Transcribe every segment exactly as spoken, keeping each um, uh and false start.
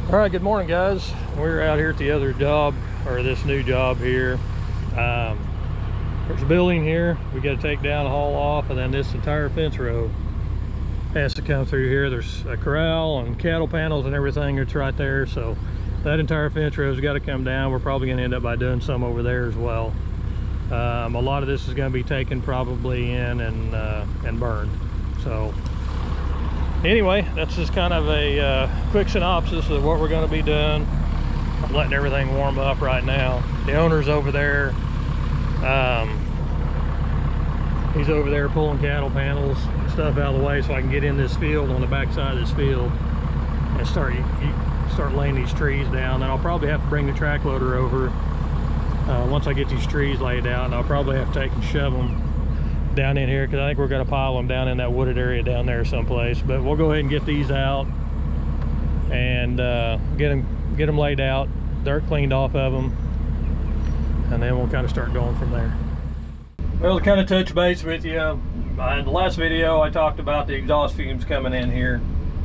All right, good morning, guys. We're out here at the other job, or this new job here. Um, there's a building here we got to take down, haul off, and then this entire fence row has to come through here. There's a corral and cattle panels and everything that's right there, so that entire fence row has got to come down. We're probably going to end up by doing some over there as well. Um, a lot of this is going to be taken probably in and uh, and burned. So anyway, that's just kind of a uh, quick synopsis of what we're going to be doing. I'm letting everything warm up right now. The owner's over there. Um, he's over there pulling cattle panels and stuff out of the way so I can get in this field, on the back side of this field, and start start laying these trees down. Then I'll probably have to bring the track loader over uh, once I get these trees laid out, and I'll probably have to take and shove them down in here because I think we're going to pile them down in that wooded area down there someplace. But we'll go ahead and get these out and uh, get them get them laid out, dirt cleaned off of them, and then we'll kind of start going from there. Well, to kind of touch base with you, uh, in the last video I talked about the exhaust fumes coming in here.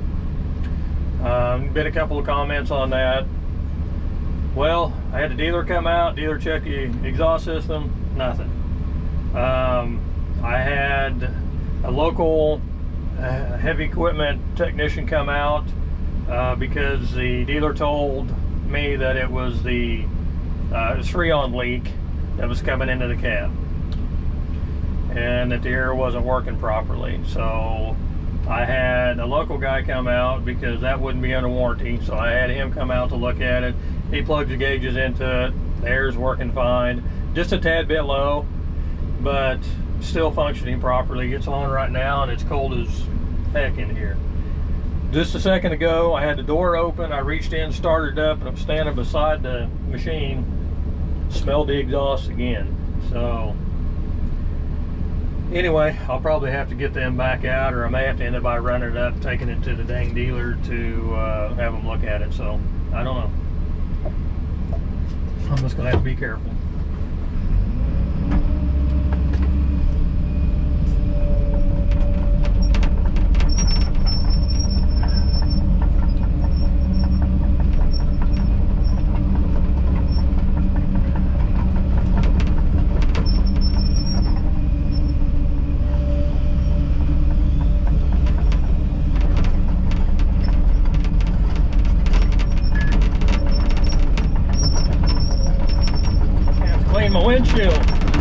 Um, been a couple of comments on that. Well, I had the dealer come out, dealer check the exhaust system, nothing. Um, I had a local uh, heavy equipment technician come out uh, because the dealer told me that it was the uh, it was Freon leak that was coming into the cab, and that the air wasn't working properly. So I had a local guy come out because that wouldn't be under warranty. So I had him come out to look at it. He plugged the gauges into it. The air's working fine, just a tad bit low, but still functioning properly. It's on right now and it's cold as heck in here. Just a second ago I had the door open, I reached in, started up, and I'm standing beside the machine, smelled the exhaust again. So anyway, I'll probably have to get them back out, or I may have to end up by running it up, taking it to the dang dealer to uh, have them look at it. So I don't know, I'm just gonna have to be careful. My windshield.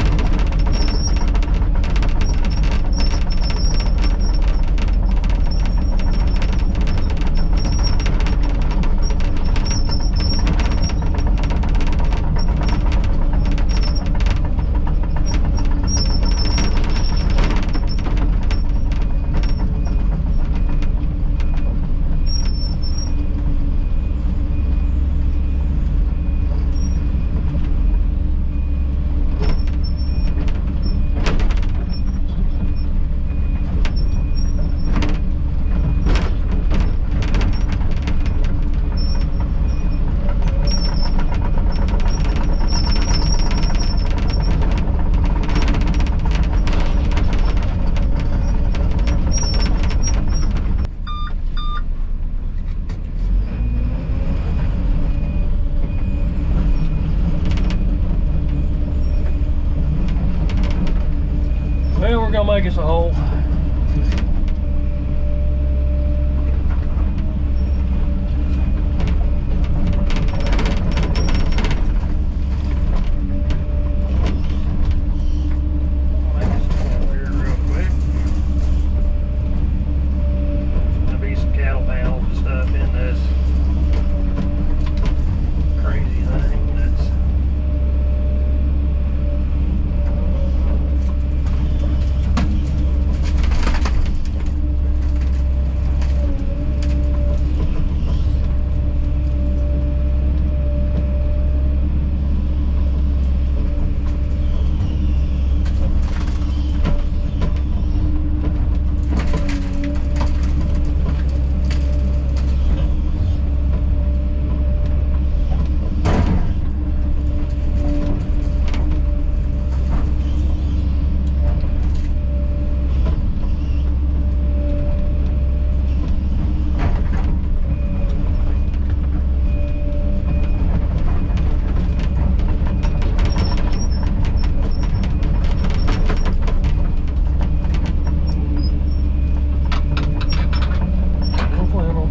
Well, we're gonna make us a hole.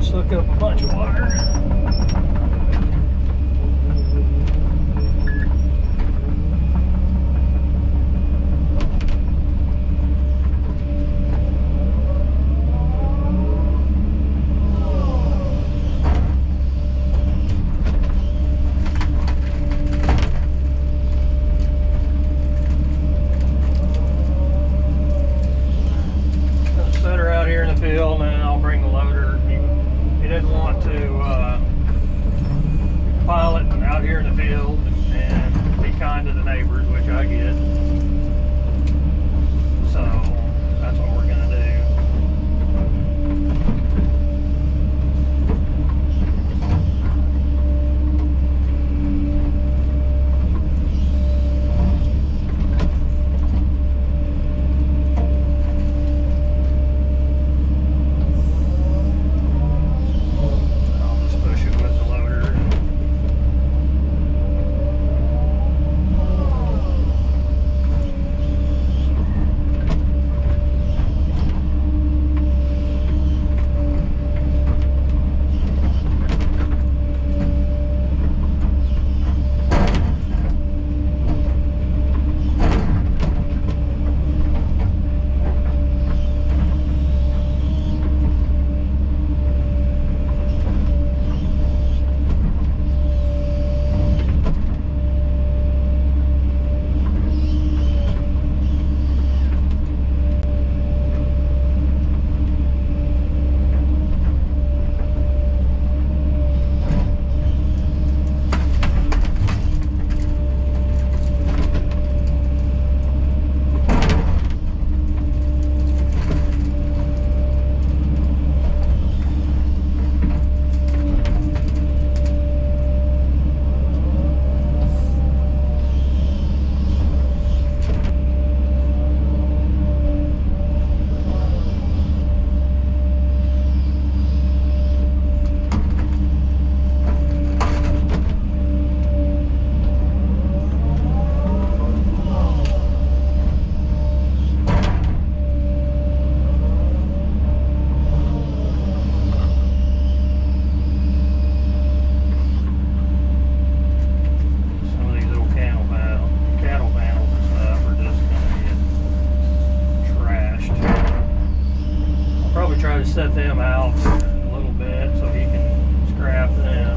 Let's hook up a bunch of wire. Field, and then I'll bring the loader. He, he didn't want to uh, pile it out here in the field and be kind to the neighbors, which I get. So that's what we're gonna do. Set them out a little bit so he can scrap them.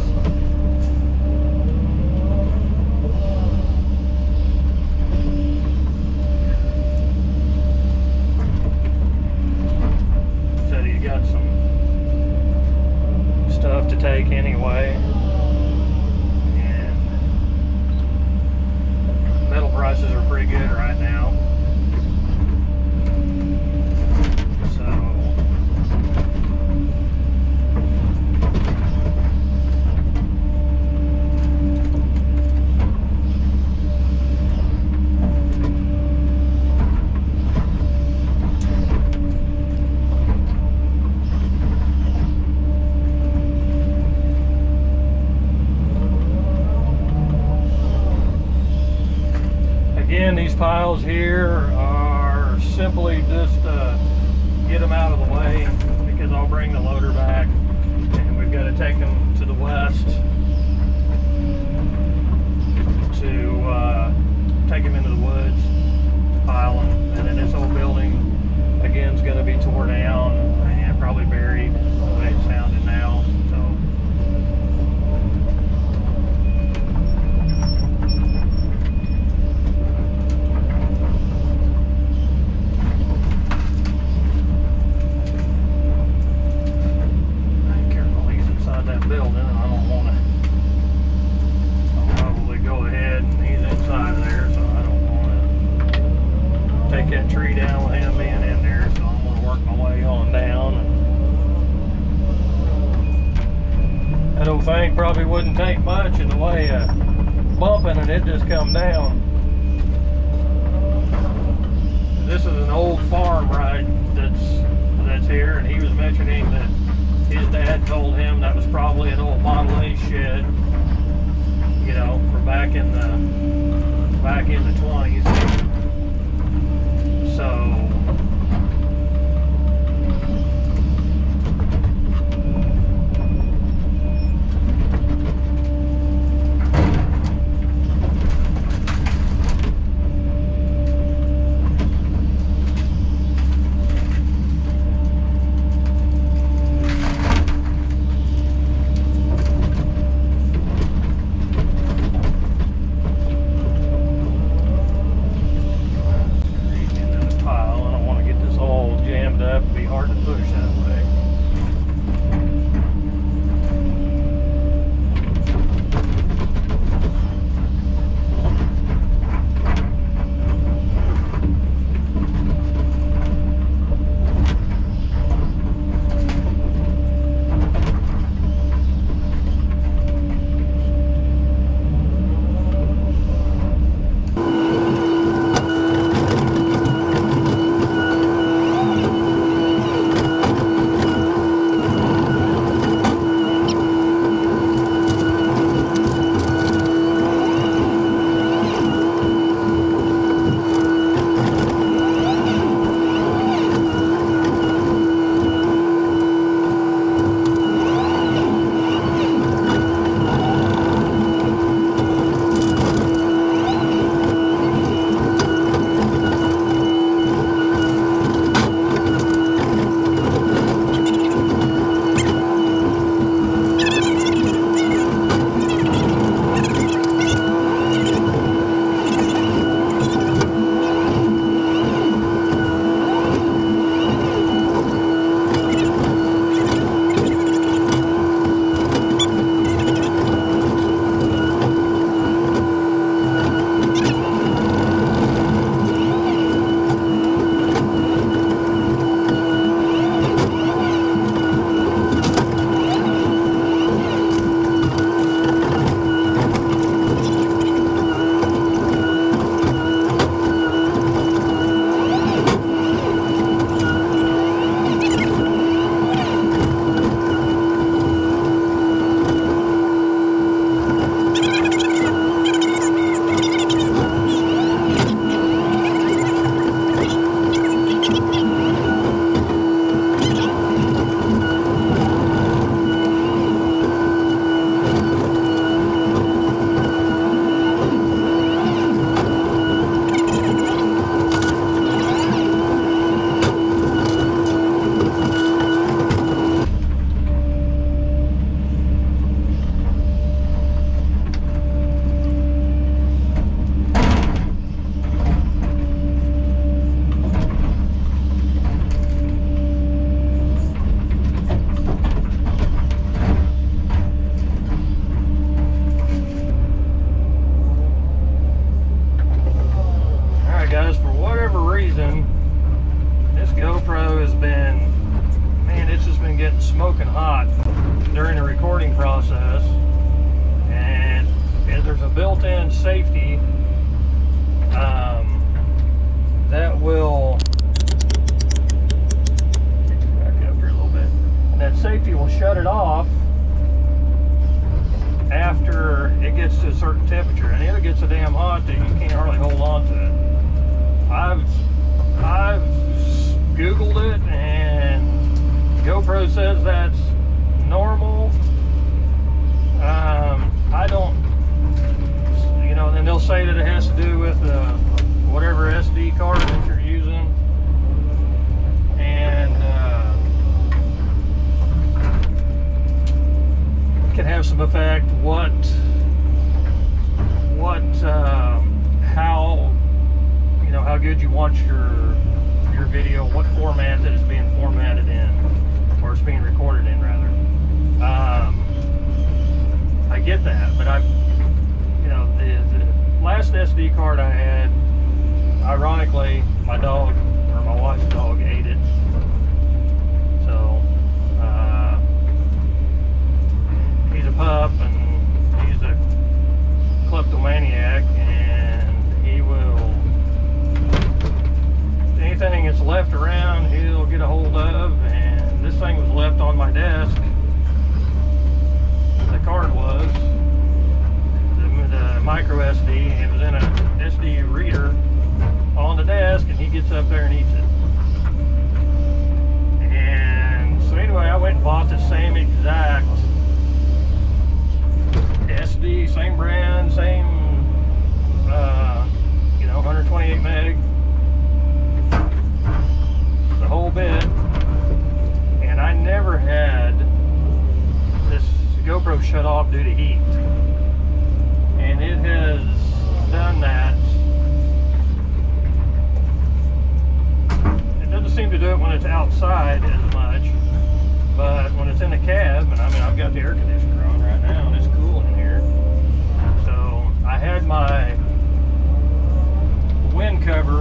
Said he's got some stuff to take anyway, and metal prices are pretty good right now. Again, these piles here are simply just uh, get them out of the way, because I'll bring the loader back and we've got to take them to the west to uh, take them into the woods, pile them, and then this whole building again is going to be torn down and probably buried the way it sounded now. Building, and I don't want to. I'll probably go ahead, and he's inside of there, so I don't want to take that tree down with him being in there. So I'm going to work my way on down. And that old thing probably wouldn't take much in the way of bumping, and it just come down. This is an old farm, right? That's that's here, and he was mentioning that his dad told him that was probably an old Model A shed, you know, from back in the back in the twenties. So get smoking hot during the recording process, and there's a built-in safety um, that will back up here a little bit, and that safety will shut it off after it gets to a certain temperature, and if it gets so damn hot that you can't hardly hold on to it. I've I've Googled it, and GoPro says that's normal. Um, I don't, you know, then they'll say that it has to do with uh, whatever S D card that you're using, and uh, can have some effect. What, what, um, how, you know, how good you want your your video, what format that it's being formatted in, or it's being recorded in, rather. Um, I get that, but I, you know, the, the last S D card I had, ironically, my dog, or my wife's dog, ate it. So, uh, he's a pup, and he's a kleptomaniac, and he will, anything that's left around, he'll get a hold of, and this thing was left on my desk. The card was the, the micro S D, and it was in a S D reader on the desk, and he gets up there and eats it. And so anyway, I went and bought the same exact S D, same brand, same uh, you know, one twenty-eight meg, the whole bit, and I never had this GoPro shut off due to heat, and it has done that. It doesn't seem to do it when it's outside as much, but when it's in the cab, and I mean, I've got the air conditioner on right now and it's cool in here, so I had my wind cover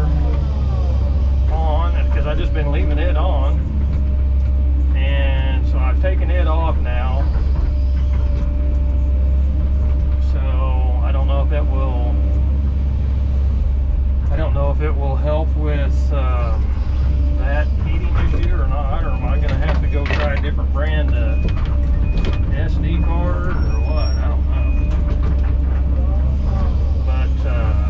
on because I've just been leaving it on, and so I've taken it off now. So I don't know if that will I don't know if it will help with uh, that heating issue or not, or am I gonna have to go try a different brand of S D card or what? I don't know. But uh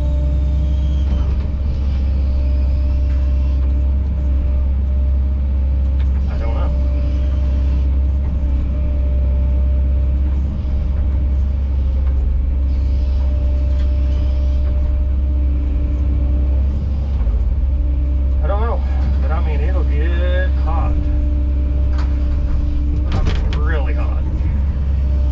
get. hot. I mean, really hot.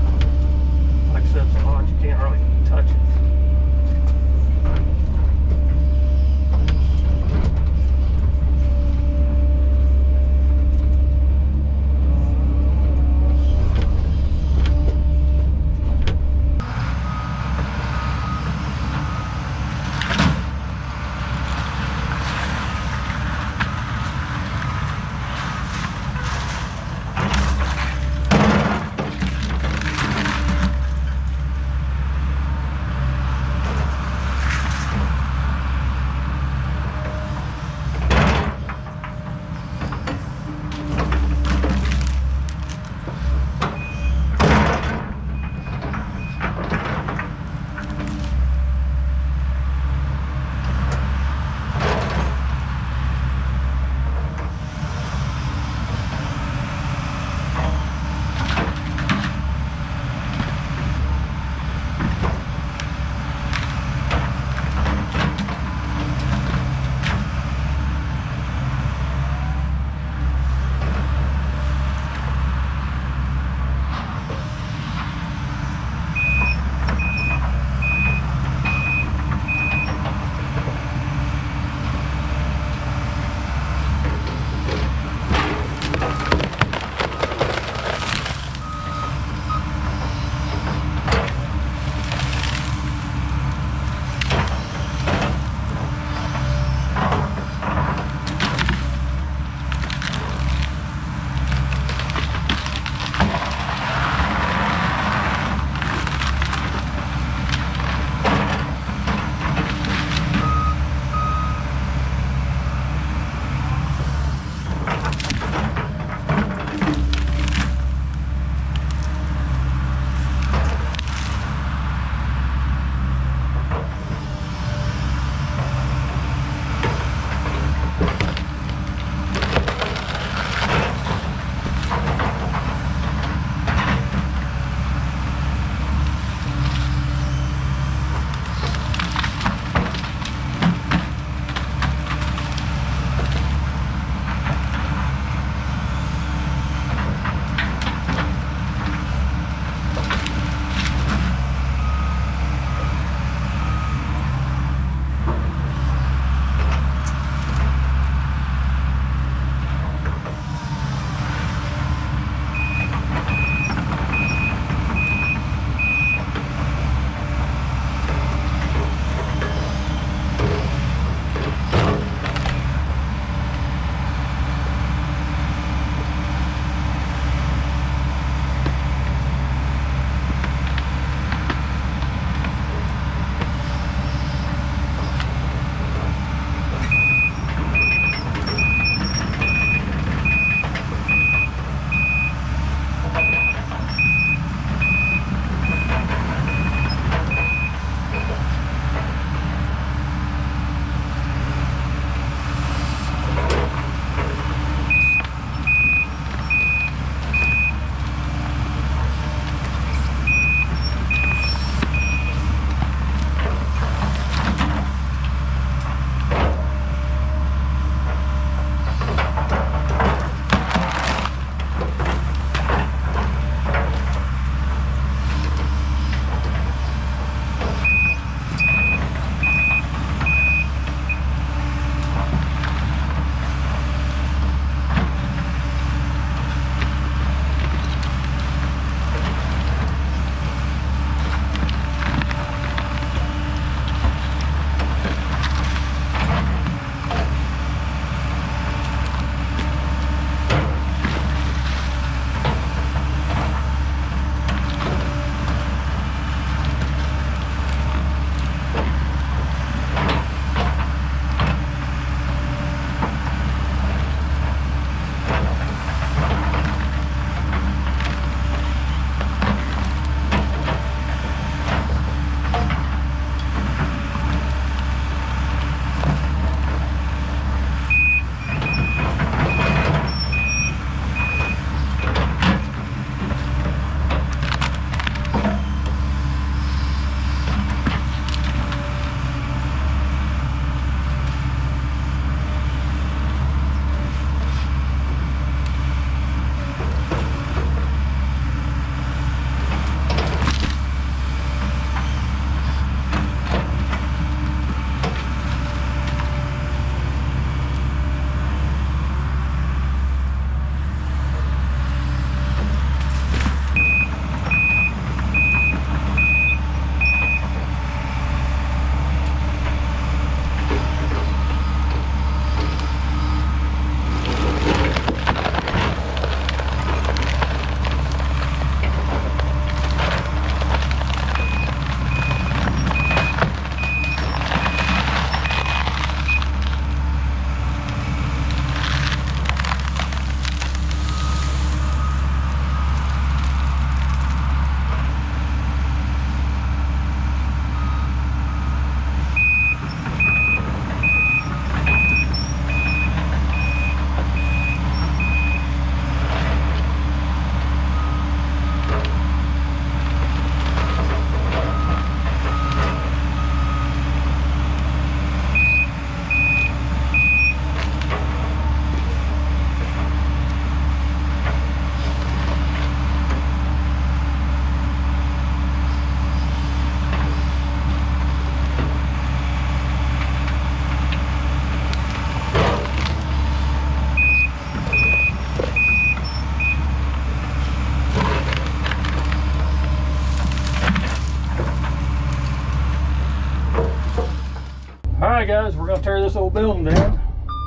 right, guys, we're gonna tear this old building down.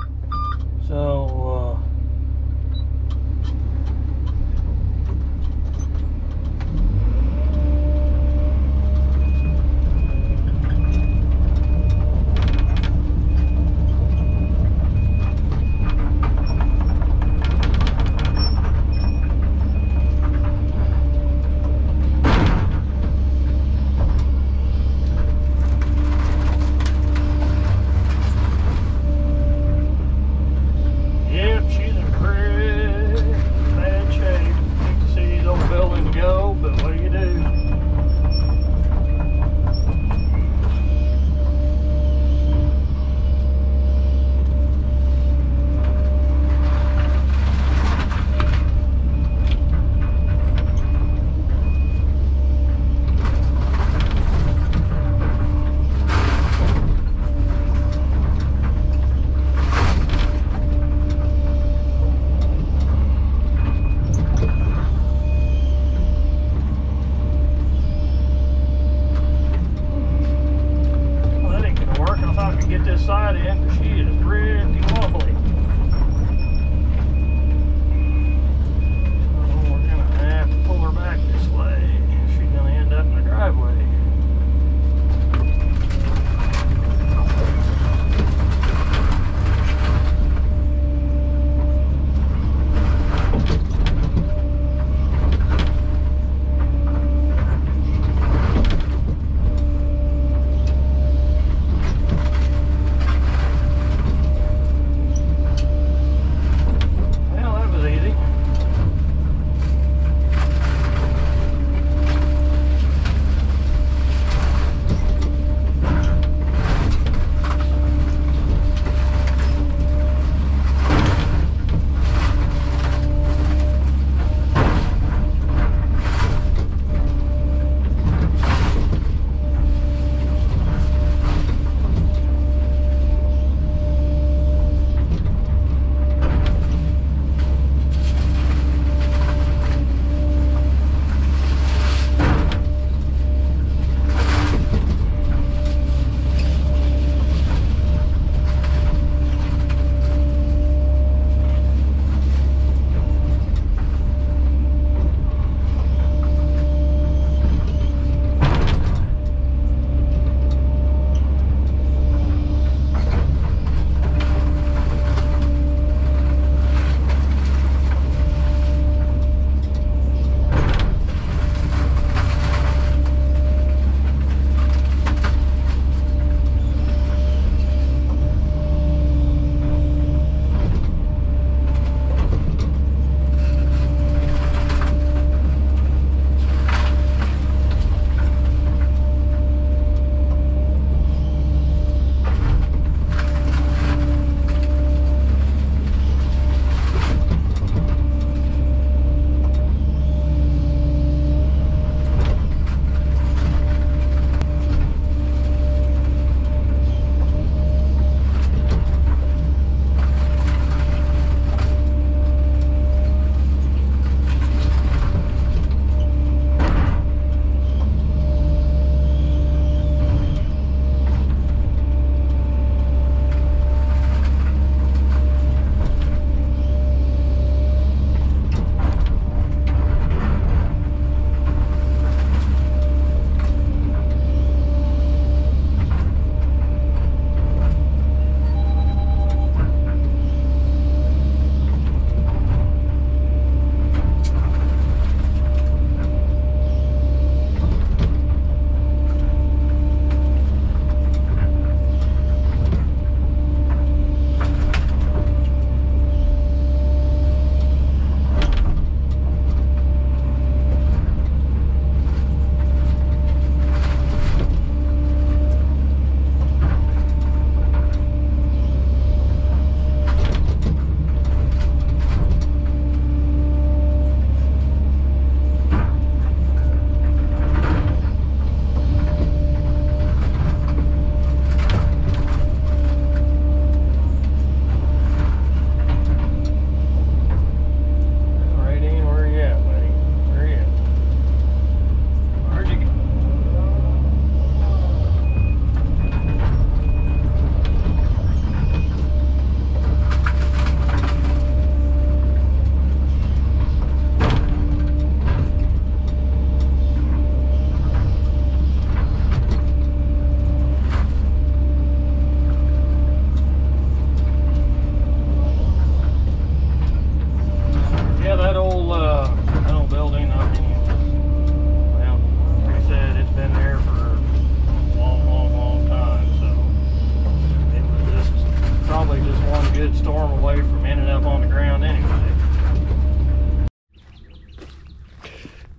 So, uh,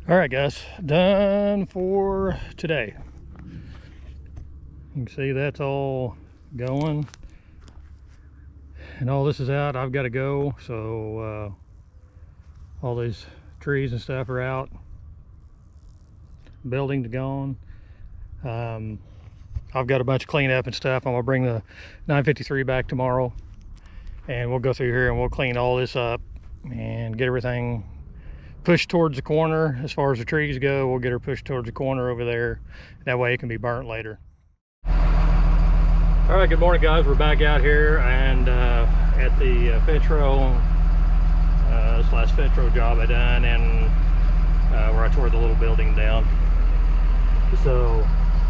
All right, guys, done for today. You can see that's all going, and all this is out. I've got to go, so uh, all these trees and stuff are out. Building's gone. Um, I've got a bunch of cleanup and stuff. I'm gonna bring the nine fifty-three back tomorrow, and we'll go through here and we'll clean all this up and get everything pushed towards the corner. As far as the trees go, we'll get her pushed towards the corner over there. That way it can be burnt later. All right, good morning, guys. We're back out here and uh, at the uh, fence row, uh, this last fence row job I done, and uh, where I tore the little building down. So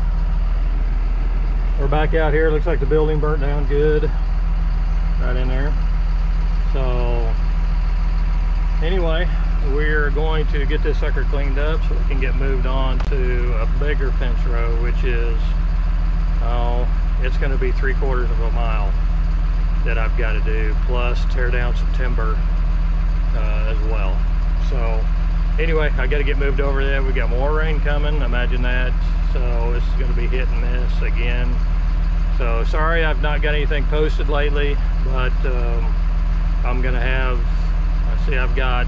we're back out here. Looks like the building burnt down good right in there. So anyway, we're going to get this sucker cleaned up so we can get moved on to a bigger fence row, which is, oh, it's going to be three quarters of a mile that I've got to do, plus tear down some timber uh, as well. So anyway, I got to get moved over there. We got more rain coming, imagine that. So this is going to be hit and miss again. So sorry I've not got anything posted lately, but um, I'm going to have, I see I've got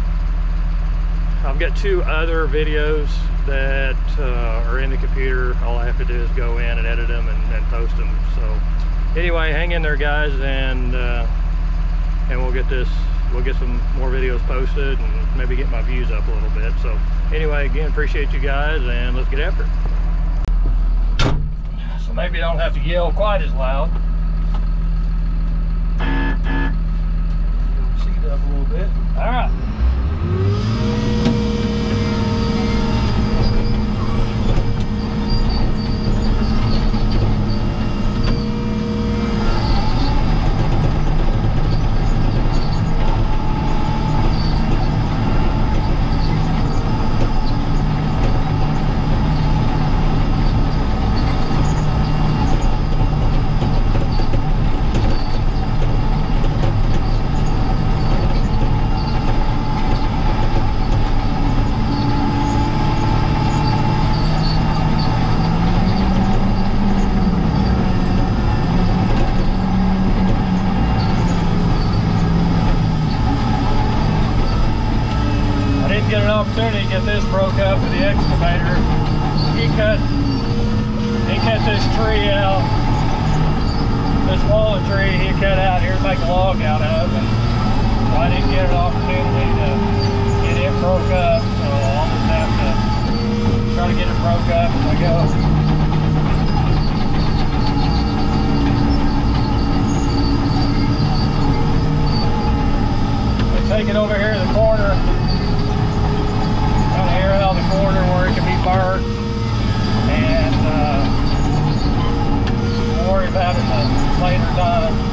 I've got two other videos that uh, are in the computer. All I have to do is go in and edit them and, and post them. So anyway, hang in there, guys, and uh, and we'll get this, we'll get some more videos posted and maybe get my views up a little bit. So anyway, again, appreciate you guys, and let's get after it. So maybe I don't have to yell quite as loud. Seat up a little bit. All right. Get an opportunity to get this broke up with the excavator. He cut he cut this tree out, this walnut tree he cut out here to make a log out of, and so I didn't get an opportunity to get it broke up, so I'll just have to try to get it broke up as I go. I take it over here to the corner, air out the corner where it can be burnt, and uh, we'll worry about it a later time.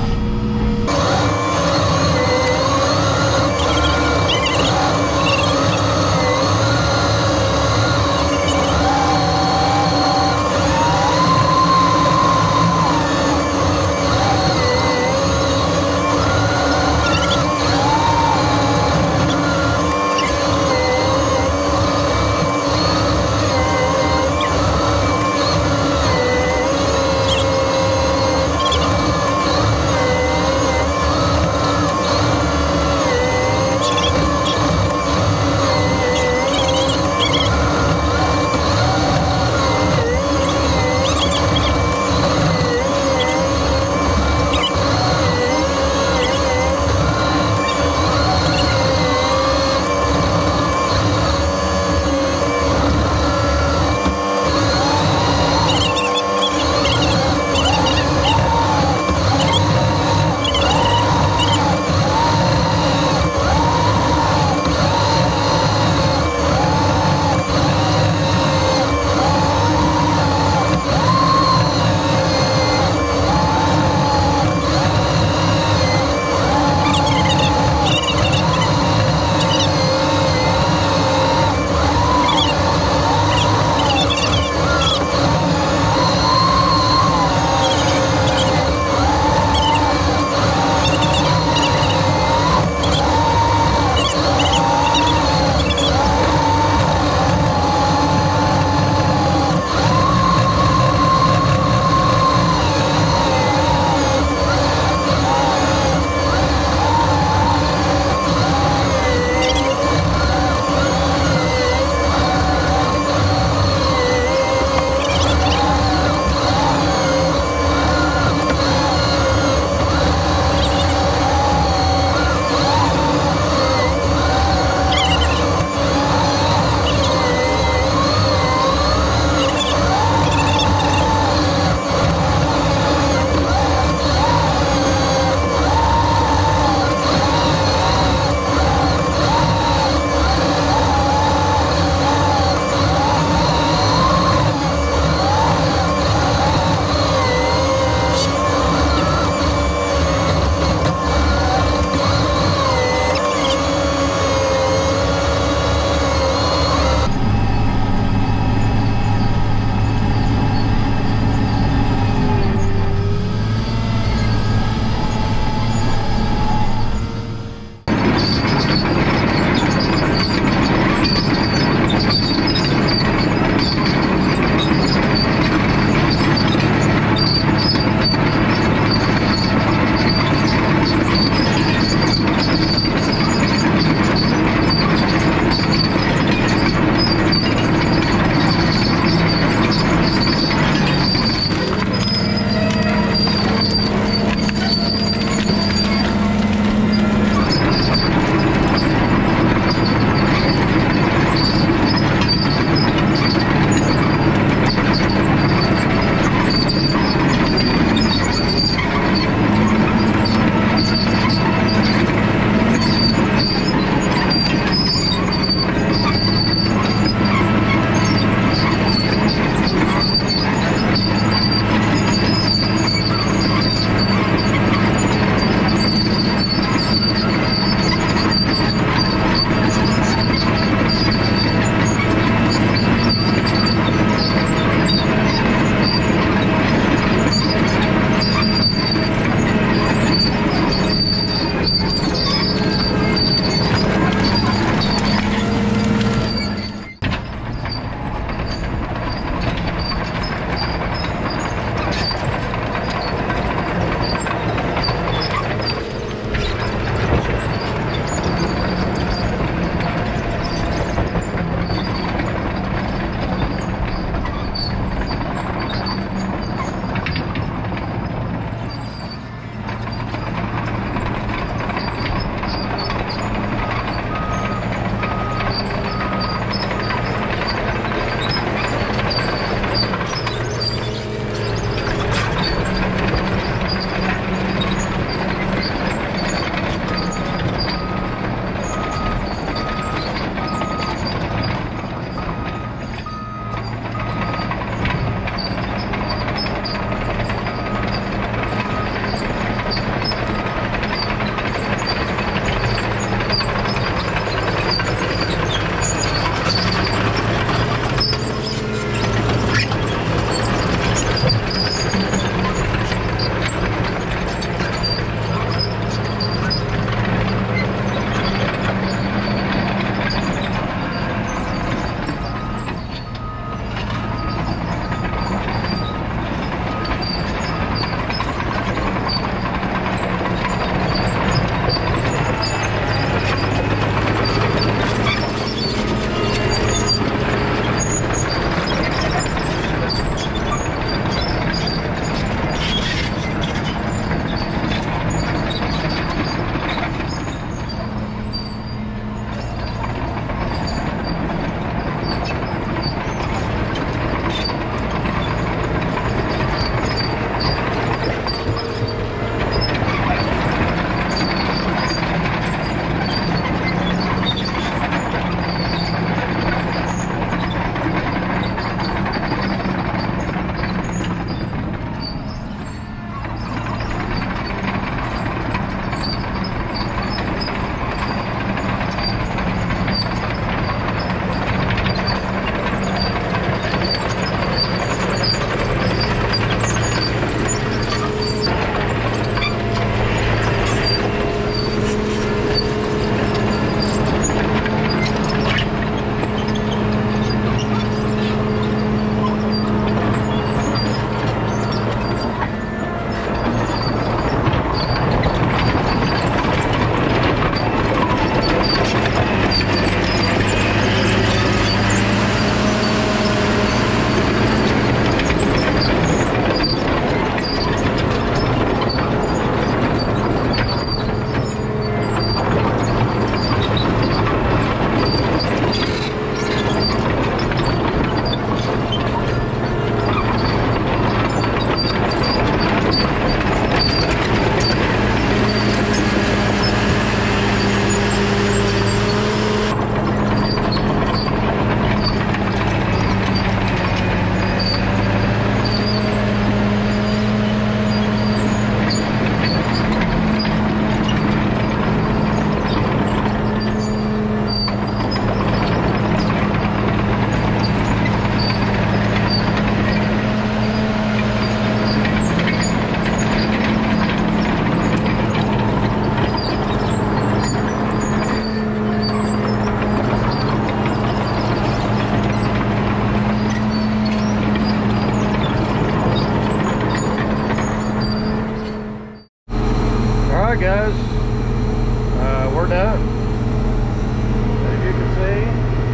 see.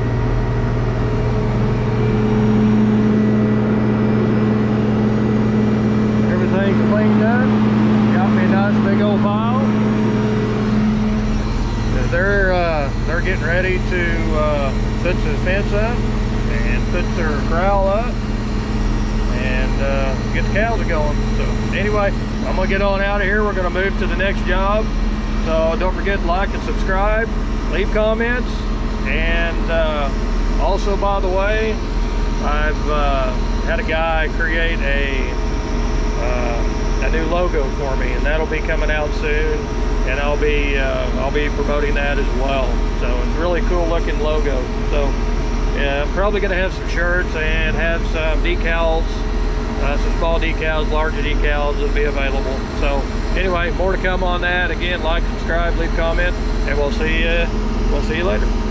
Everything's cleaned up. Got me a nice big old pile. They're uh, they're getting ready to uh, put the fence up and put their corral up and uh, get the cows going. So anyway, I'm gonna get on out of here. We're gonna move to the next job. So don't forget to like and subscribe, leave comments, and uh, also, by the way, I've uh, had a guy create a uh, a new logo for me, and that'll be coming out soon. And I'll be uh, I'll be promoting that as well. So it's a really cool looking logo. So yeah, I'm probably gonna have some shirts and have some decals, uh, some small decals, larger decals that'll be available. So anyway, more to come on that. Again, like, subscribe, leave a comment, and we'll see you we'll see you later.